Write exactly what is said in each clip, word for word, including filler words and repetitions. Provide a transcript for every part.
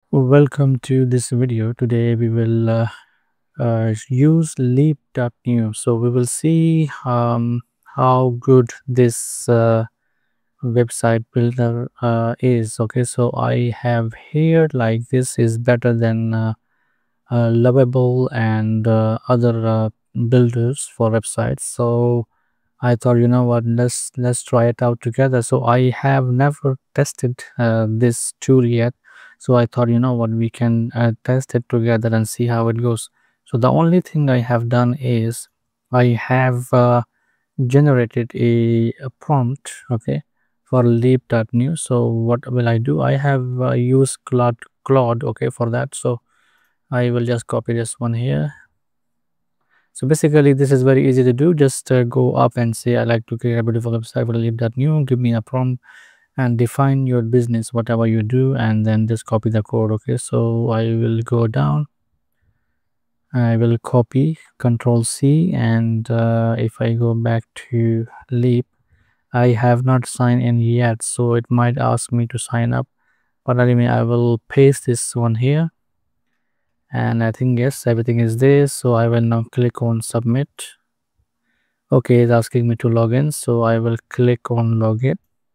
Welcome to this video. Today we will uh, uh, use Leap.new. So we will see um, how good this uh, website builder uh, is. Okay, so I have here like this is better than uh, uh, Lovable and uh, other uh, builders for websites. So I thought, you know what, let's let's try it out together. So I have never tested uh, this tool yet. So I thought, you know what, we can uh, test it together and see how it goes. So the only thing I have done is I have uh, generated a, a prompt, okay, for Leap.new. So what will I do? I have uh, used Claude, Claude, okay, for that. So I will just copy this one here. So basically, this is very easy to do. Just uh, go up and say, I like to create a beautiful website for Leap.new. Give me a prompt and define your business, whatever you do, and then just copy the code. Okay, so I will go down. I will copy Control C, and uh, if I go back to Leap, I have not signed in yet, so it might ask me to sign up. But anyway, I will paste this one here, and I think yes, everything is there. So I will now click on Submit. Okay, it's asking me to log in, so I will click on login.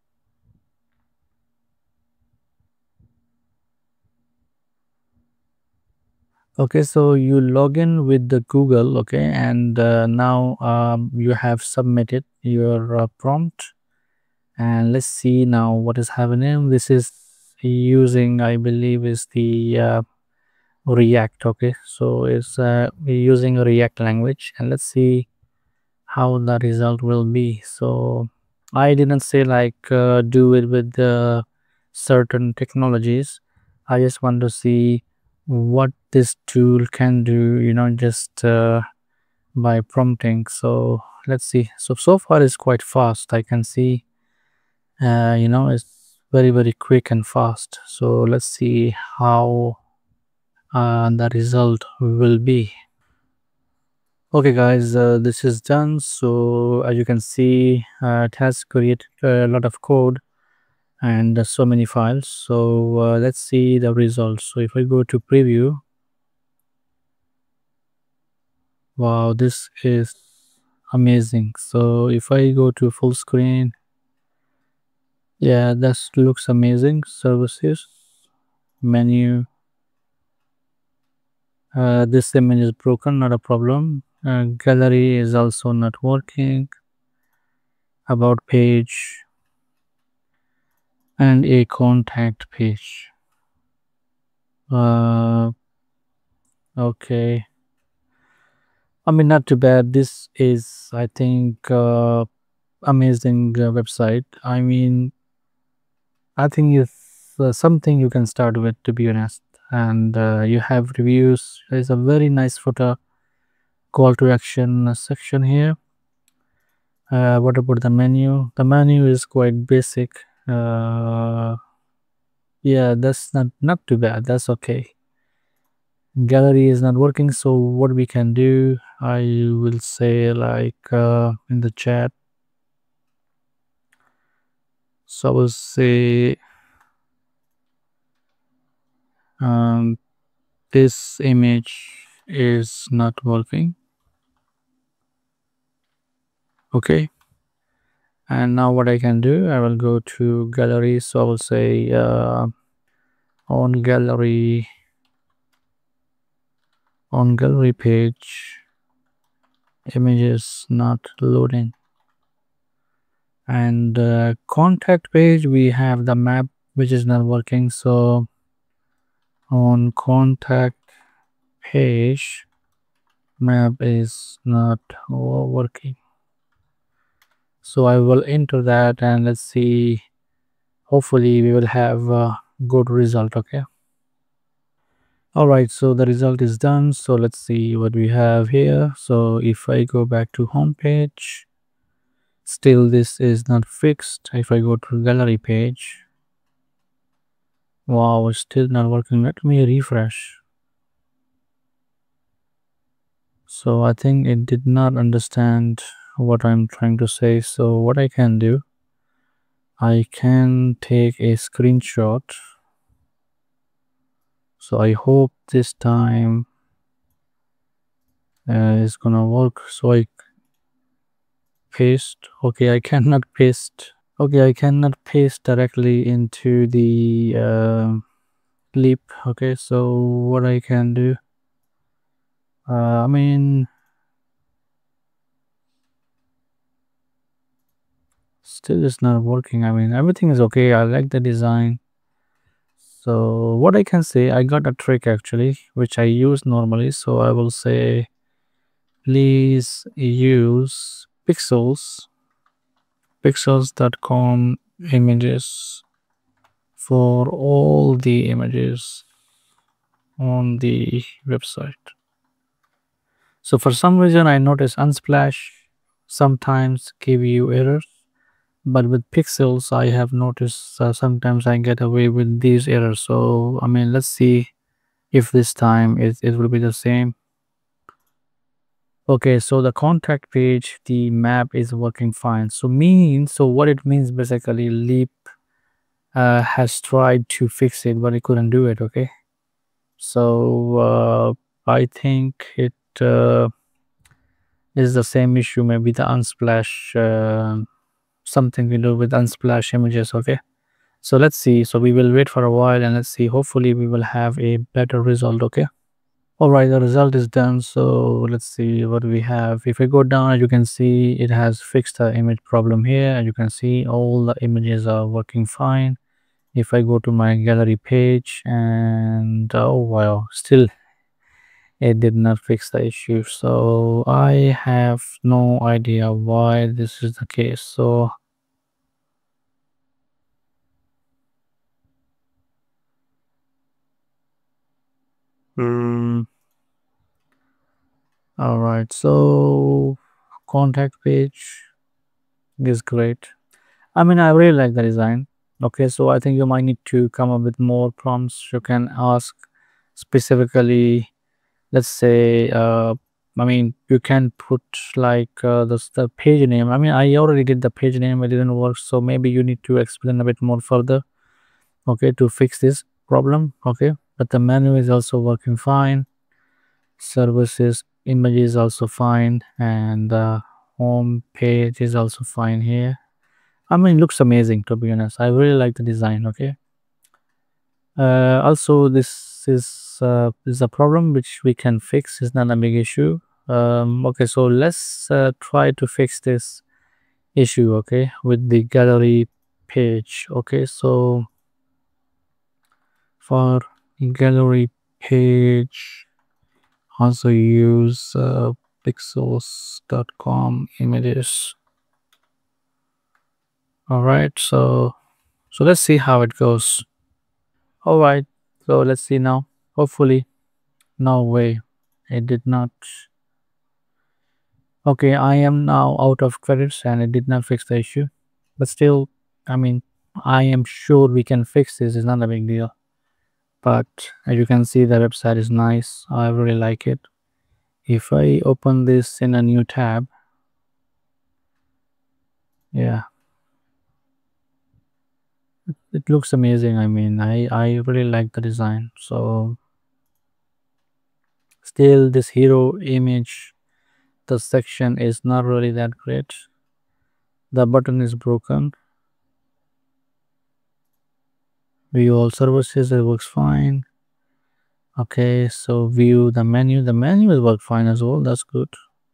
Okay, so you log in with the Google, okay, and uh, now um, you have submitted your uh, prompt, and let's see now what is happening. This is using, I believe, is the uh, React. Okay, so it's uh, using a React language, and let's see how the result will be. So I didn't say like uh, do it with the certain technologies. I just want to see what this tool can do, you know, just uh, by prompting. So let's see. So so far it's quite fast. I can see uh, you know, it's very very quick and fast. So let's see how uh, the result will be. Okay guys, uh, this is done. So as you can see, uh, it has created a lot of code and uh, so many files. So uh, let's see the results. So if I go to preview, wow, this is amazing. So if I go to full screen, yeah, this looks amazing. Services, menu, uh, this image is broken, not a problem. Uh, gallery is also not working. About page and a contact page. Uh, okay. I mean, not too bad. This is, I think, uh, amazing uh, website. I mean, I think it's uh, something you can start with, to be honest. And uh, you have reviews. There's a very nice footer, call to action section here. Uh, what about the menu? The menu is quite basic. Uh, yeah, that's not not too bad. That's okay. Gallery is not working, so what we can do, I will say like uh, in the chat. So I will say um, this image is not working. Okay, and now what I can do, I will go to gallery. So I will say uh, on gallery on gallery page, images not loading. And uh, contact page, we have the map which is not working. So on contact page, map is not working. So I will enter that and let's see, hopefully we will have a good result. Okay, all right, so the result is done. So let's see what we have here. So if I go back to home page, still this is not fixed. If I go to gallery page, wow, it's still not working. Let me refresh. So I think it did not understand what I'm trying to say. So what I can do, I can take a screenshot So I hope this time uh, it's gonna work. So I paste. Okay, I cannot paste. Okay, I cannot paste directly into the uh, Leap. Okay, so what I can do, uh, I mean, still it's not working. I mean, everything is okay. I like the design. So what I can say, I got a trick actually, which I use normally. So I will say, please use pixels, pixels dot com images for all the images on the website. So for some reason I notice Unsplash sometimes give you errors, but with pixels I have noticed uh, sometimes I get away with these errors. So I mean, let's see if this time it, it will be the same. Okay, so the contact page, the map is working fine. So means, so what it means basically, Leap uh, has tried to fix it, but it couldn't do it. Okay, so uh, I think it uh, is the same issue. Maybe the Unsplash, uh, something to do with Unsplash images. Okay, so let's see. So we will wait for a while and let's see. Hopefully, we will have a better result. Okay. All right, the result is done. So let's see what we have. If I go down, as you can see, it has fixed the image problem here. And you can see all the images are working fine. If I go to my gallery page and oh wow, still it did not fix the issue. So I have no idea why this is the case. So mm, all right, so contact page is great. I mean, I really like the design. Okay, so I think you might need to come up with more prompts. You can ask specifically, let's say, uh, I mean, you can put like uh, the, the page name. I mean, I already did the page name, it didn't work. So maybe you need to explain a bit more further, okay, to fix this problem. Okay, but the menu is also working fine. Services, image is also fine, and the home page is also fine here. I mean, it looks amazing to be honest. I really like the design. Okay. Uh, also, this is uh, is a problem which we can fix. It's not a big issue. Um, okay, so let's uh, try to fix this issue. Okay, with the gallery page. Okay, so for gallery page, also use uh, pixels dot com images. All right, so so let's see how it goes. All right, so let's see now. Hopefully, no way, it did not. Okay, I am now out of credits and it did not fix the issue. But still, I mean, I am sure we can fix this. It's not a big deal. But as you can see, the website is nice. I really like it. If I open this in a new tab, yeah, it looks amazing. I mean, I, I really like the design. So still this hero image, the section is not really that great. The button is broken. View all services, it works fine. Okay, so view the menu. The menu will work fine as well. That's good.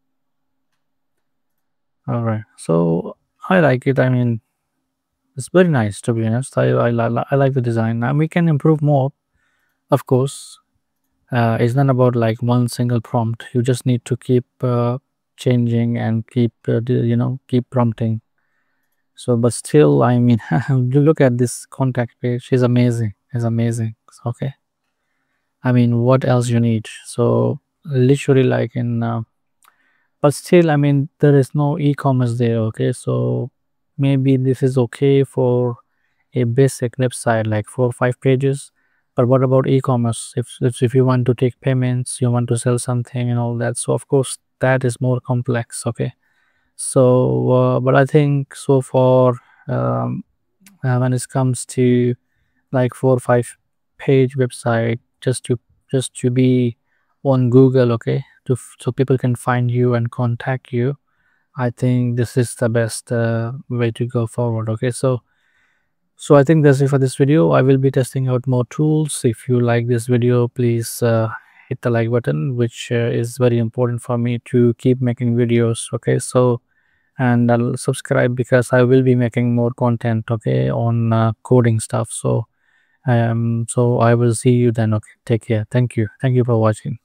All right, so I like it. I mean, it's very nice to be honest. I I, li- I like the design. And we can improve more, of course. Uh, it's not about like one single prompt. You just need to keep uh, changing and keep uh, the- you know keep prompting. So, but still, I mean, you look at this contact page. It's amazing. It's amazing. Okay. I mean, what else you need? So literally, like in, uh, but still, I mean, there is no e-commerce there. Okay, so maybe this is okay for a basic website, like four or five pages. But what about e-commerce? If if if you want to take payments, you want to sell something and all that. So of course, that is more complex. Okay, so uh, but I think so far, um, uh, when it comes to like four or five page website, just to just to be on Google, okay, to so people can find you and contact you. I think this is the best uh, way to go forward. Okay, so so I think that's it for this video. I will be testing out more tools. If you like this video, please uh, hit the like button, which uh, is very important for me to keep making videos. Okay, so and I'll subscribe because I will be making more content. Okay, on uh, coding stuff. So um, so I will see you then. Okay, take care. Thank you. Thank you for watching.